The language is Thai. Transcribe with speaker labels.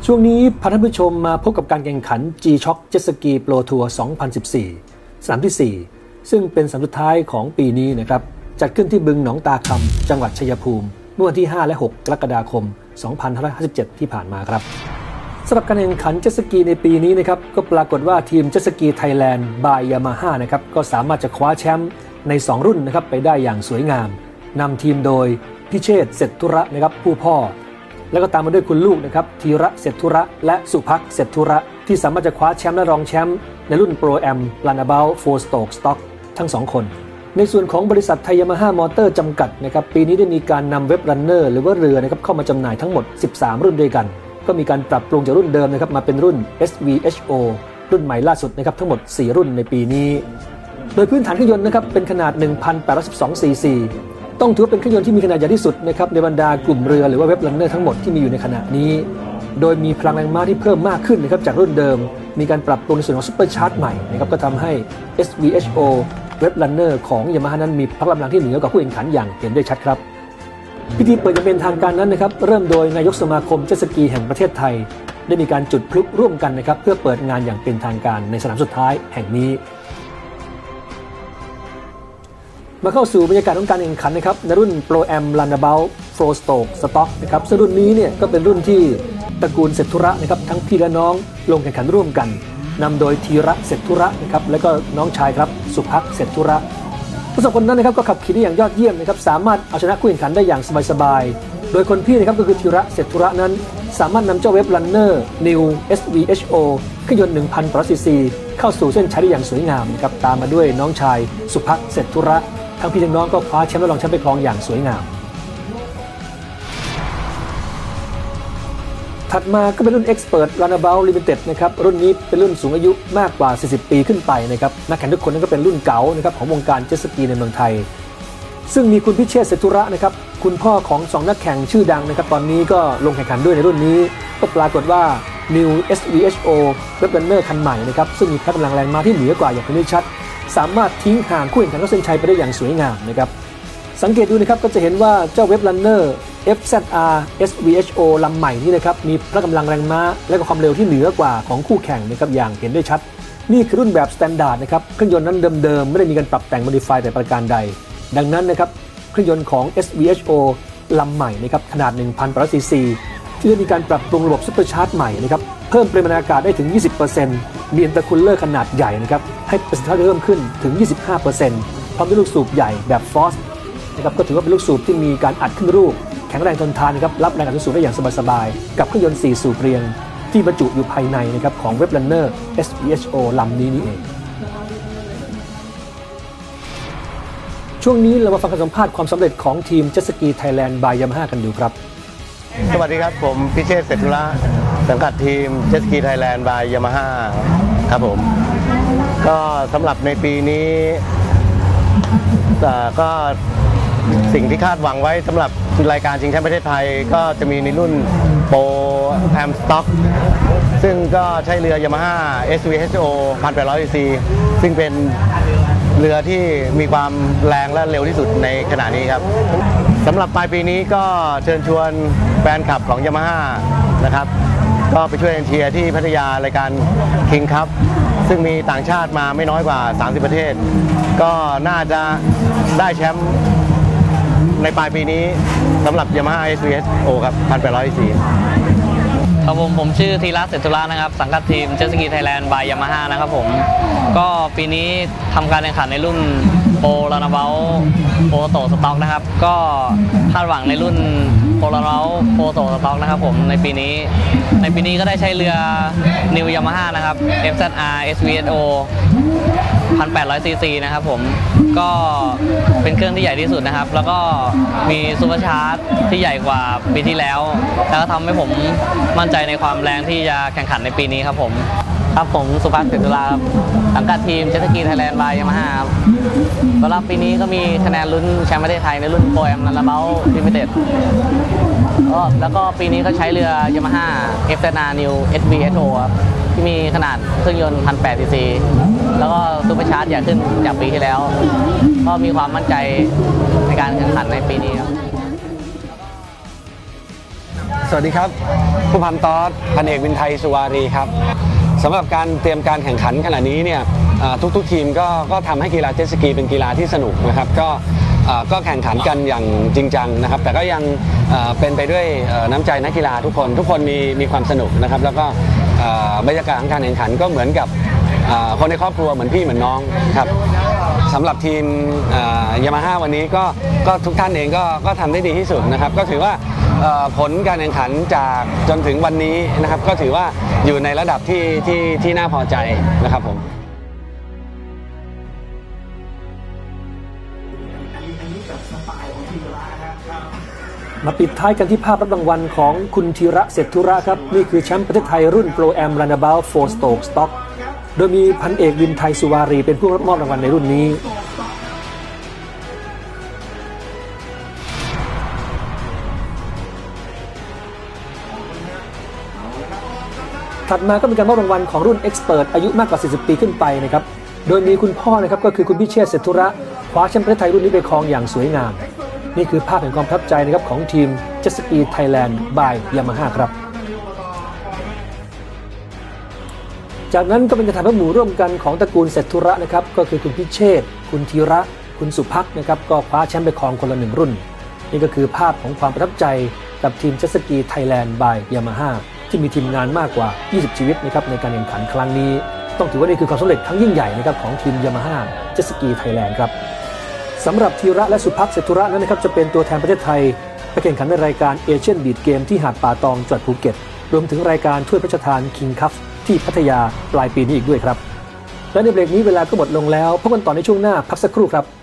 Speaker 1: ช่วงนี้พาท่านผู้ชมมาพบกับการแข่งขัน G-Shock Jet Ski Pro Tour 2014 สนามที่ 4 ซึ่งเป็นสนามสุดท้ายของปีนี้นะครับจัดขึ้นที่บึงหนองตาคำจังหวัดชัยภูมิเมื่อวันที่ 5 และ 6 กรกฎาคม 2557 ที่ผ่านมาครับสำหรับการแข่งขันเจ็ตสกีในปีนี้นะครับก็ปรากฏว่าทีมเจ็ตสกีไทยแลนด์บายยามาฮ่านะครับก็สามารถจะคว้าแชมป์ใน 2 รุ่นนะครับไปได้อย่างสวยงามนำทีมโดยพิเชษฐ์เศรษฐุระนะครับผู้พ่อแล้วก็ตามมาด้วยคุณลูกนะครับธีระเศรษฐุระและสุภักดิ์เศรษฐุระที่สามารถจะคว้าแชมป์และรองแชมป์ในรุ่นโปรแอมลานาเบลโฟร์สโตรกสต็อกทั้ง2คนในส่วนของบริษัทไทยยามาฮ่ามอเตอร์จำกัดนะครับปีนี้ได้มีการนำเว็บรันเนอร์หรือว่าเรือนะครับเข้ามาจำหน่ายทั้งหมด13รุ่นด้วยกันก็มีการปรับปรุงจากรุ่นเดิมนะครับมาเป็นรุ่น SVHO รุ่นใหม่ล่าสุดนะครับทั้งหมด4รุ่นในปีนี้โดยพื้นฐานเครื่องยนต์นะครับเป็นขนาด 1,812 cc ต้องถือว่าเป็นเครื่องยนต์ที่มีขนาดใหญ่ที่สุดนะครับในบรรดากลุ่มเรือหรือว่าเว็บรันเนอร์ทั้งหมดที่มีอยู่ในขณะนี้โดยมีพลังแรงม้าที่เพิ่มมากขึ้นนะครับจากรุ่นเดิมมีการปรับปรุงในส่วนของซุปเปอร์ชาร์จใหม่นะครับก็ทำให้ SVHO เว็บรันเนอร์ของยามาฮ่านั้นมีพลังกำลังที่เหนือกว่าคู่แข่งขันอย่างเห็นได้ชัดครับพิธีเปิดอย่างเป็นทางการนั้นนะครับเริ่มโดยนายกสมาคมเจ็ตสกีแห่งประเทศไทยได้มีการจุดพลุร่วมกันนะครับเพื่อเปิดงานอย่างเป็นทางการในสนามสุดท้ายแห่งนี้มาเข้าสู่บรรยากาศของการแข่งขันนะครับในรุ่น Pro Am Runabout Four Stroke Stock นะครับซึ่งรุ่นนี้เนี่ยก็เป็นรุ่นที่ตระกูลเศรษฐุระนะครับทั้งพี่และน้องลงแข่งขันร่วมกันนำโดยธีระเศรษฐุระนะครับและก็น้องชายครับสุภักดิ์เศรษฐุระทั้งสองคนนั้นนะครับก็ขับขี่ได้อย่างยอดเยี่ยมนะครับสามารถเอาชนะคู่แข่งขันได้อย่างสบายๆโดยคนพี่นะครับก็คือธีระเศรษฐุระนั้นสามารถนำเจ้าเว็บรันเนอร์ New SVHO เครื่องยนต์ 1,000 cc เข้าสู่เส้นชัยได้อย่างสวยงามนะครับตามมาด้วยน้องชายสุภักดิ์เศรษฐุระทั้งพี่ทั้งน้องก็คว้าแชมป์และรองแชมป์ไปครองอย่างสวยงามถัดมาก็เป็นรุ่น Expert Runabout Limited นะครับรุ่นนี้เป็นรุ่นสูงอายุมากกว่า40ปีขึ้นไปนะครับนักแข่งทุกคนนั้นก็เป็นรุ่นเก๋านะครับของวงการเจ็ตสกีในเมืองไทยซึ่งมีคุณพิเชษฐ์เศรษฐุระนะครับคุณพ่อของ2นักแข่งชื่อดังนะครับตอนนี้ก็ลงแข่งขันด้วยในรุ่นนี้ก็ปรากฏว่า New SVHO Web Runner คันใหม่นะครับซึ่งมีพละกำลังแรงม้าที่เหนือกว่าอย่างเห็นได้ชัดสามารถทิ้งห่างคู่แข่งขันเข้าเส้นชัยไปได้อย่างสวยงามนะครับสังเกตดูนะครับก็จะเห็นว่าเจ้าเว็บรันเนอร์ FZR SVHO ลำใหม่นี้นะครับมีพละกำลังแรงม้าและก็ความเร็วที่เหนือกว่าของคู่แข่งนะครับอย่างเห็นได้ชัดนี่คือรุ่นแบบสแตนดาร์ดนะครับเครื่องยนต์นั้นเดิมๆไม่ได้มีการปรับแต่งโมดิฟายแต่ประการใดดังนั้นนะครับเครื่องยนต์ของ SVHO ลำใหม่นะครับขนาด 1,800 cc ที่ได้มีการปรับปรุงระบบซุปเปอร์ชาร์จใหม่นะครับเพิ่มปริมาณอากาศได้ถึง 20% มีอินเตอร์คูลเลอร์ขนาดใหญ่นะครับให้ประสิทธิภาพเพิ่มขึ้นถึง 25% พร้อมด้วยลูกสูบใหญ่แบบฟอสนะครับก็ถือว่าเป็นลูกสูบที่มีการอัดขึ้นรูปแข็งแรงทนทานนะครับรับแรงอัดสูงได้อย่างสบายๆกับเครื่องยนต์4สูบเรียงที่บรรจุอยู่ภายในนะครับของเว็บรันเนอร์ SVHO ลำนี้นี่เองช่วงนี้เรามาฟังการสัมภาษณ์ความสำเร็จของทีมเจ็ตสกีไทยแลนด์บายยามาฮ่ากันดูครับ
Speaker 2: สวัสดีครับผมพิเชษฐ์เศรษฐุระสังกัดทีมเจ็ตสกีไทยแลนด์บายยามาฮ่าครับผมก็สำหรับในปีนี้ก็สิ่งที่คาดหวังไว้สำหรับรายการชิงแชมป์ประเทศไทยก็จะมีในรุ่นโปรแอมสต็อกซึ่งก็ใช้เรือยามาฮ่า SVHO 1,800 cc ซึ่งเป็นเรือที่มีความแรงและเร็วที่สุดในขณะนี้ครับสำหรับปลายปีนี้ก็เชิญชวนแฟนคลับของยามาฮ่านะครับก็ไปช่วยเชียร์ที่พัทยารายการ King Cup ซึ่งมีต่างชาติมาไม่น้อยกว่า30ประเทศก็น่าจะได้แชมป์ในปลายปีนี้สำหรับ Yamaha SVHO ครับ1,800 cc
Speaker 3: ครับผมชื่อธีระเศรษฐุระนะครับสังกัดทีมเจ็ตสกีไทยแลนด์บายยามาฮ่านะครับผมก็ปีนี้ทำการแข่งขันในรุ่นโปรลานาเบลโปรโตสต็อกนะครับก็คาดหวังในรุ่นโปรลานาเบลโปรโตสต็อกนะครับผมในปีนี้ก็ได้ใช้เรือ New Yamaha นะครับ FZR SVHO 1,800 cc นะครับผมก็เป็นเครื่องที่ใหญ่ที่สุดนะครับแล้วก็มีซูเปอร์ชาร์จที่ใหญ่กว่าปีที่แล้วแล้วก็ทำให้ผมมั่นใจในความแรงที่จะแข่งขันในปีนี้ครับผมสุภักดิ์เศรษฐุระครับสังกัดทีมเจ็ตสกีไทยแลนด์บายยามาฮ่าครับสำหรับปีนี้ก็มีคะแนนลุ้นแชมป์ประเทศไทยในรุ่นโปรแอมRunabout Limited แล้วก็ปีนี้ก็ใช้เรือยามาฮ่า FZR New SVHO ครับที่มีขนาดเครื่องยนต์ 1,800 cc แล้วก็ซูเปอร์ชาร์จใหญ่ขึ้นจากปีที่แล้วก็มีความมั่นใจในการแข่งขันในปีนี้ครับ
Speaker 2: ส
Speaker 4: สวัสดีครับผู้พันตอสพันเอกวินไทยสุวารีครับสำหรับการเตรียมการแข่งขันขณะนี้เนี่ยทุกทีมก็ทำให้กีฬาเจ็ตสกีเป็นกีฬาที่สนุกนะครับก็แข่งขันกันอย่างจริงจังนะครับแต่ก็ยังเป็นไปด้วยน้ำใจนักกีฬาทุกคนมีความสนุกนะครับแล้วก็บรรยากาศของการแข่งขันก็เหมือนกับคนในครอบครัวเหมือนพี่เหมือนน้องครับสำหรับทีมยามาฮ่าวันนี้ก็ทุกท่านเองก็ทำได้ดีที่สุดนะครับก็ถือว่าผลการแข่งขันจากจนถึงวันนี้นะครับก็ถือว่าอยู่ในระดับที่น่าพอใจนะครับผม
Speaker 1: มาปิดท้ายกันที่ภาพรับรางวัลของคุณธีระเศรษฐุระครับนี่คือแชมป์ประเทศไทยรุ่น Pro Am Runabout 4 Stroke Stock โดยมีพันเอกวินไทยสุวารีเป็นผู้รับมอบรางวัลในรุ่นนี้ถัดมาก็เป็นการมอบรางวัลของรุ่น Expert อายุมากกว่า 40 ปีขึ้นไปนะครับโดยมีคุณพ่อนะครับก็คือคุณพิเชษฐ์เศรษฐุระคว้าแชมป์ประเทศไทยรุ่นนี้ไปครองอย่างสวยงามนี่คือภาพแห่งความประทับใจนะครับของทีม Jet Ski Thailand by Yamaha ครับจากนั้นก็เป็นการถ่ายภาพหมู่ร่วมกันของตระกูลเศรษฐุระนะครับก็คือคุณพิเชษฐ์คุณธีระคุณสุภักดิ์นะครับก็คว้าแชมป์ไปครองคนละ1รุ่นนี่ก็คือภาพของความประทับใจกับทีม Jet Ski Thailand by Yamaha ที่มีทีมงานมากกว่า20ชีวิตนะครับในการแข่งขันครั้งนี้ต้องถือว่านี่คือความสำเร็จครั้งยิ่งใหญ่นะครับของทีม Yamaha Jet Ski Thailand ครับสำหรับธีระและสุภักดิ์เศรษฐุระนั้นนะครับจะเป็นตัวแทนประเทศไทยไปแข่งขันในรายการเอเชียนบีชเกมที่หาดป่าตองจังหวัดภูเก็ตรวมถึงรายการถ้วยพระราชทาน King Cup ที่พัทยาปลายปีนี้อีกด้วยครับและในเบรกนี้เวลาก็หมดลงแล้วพบกันต่อในช่วงหน้าพักสักครู่ครับ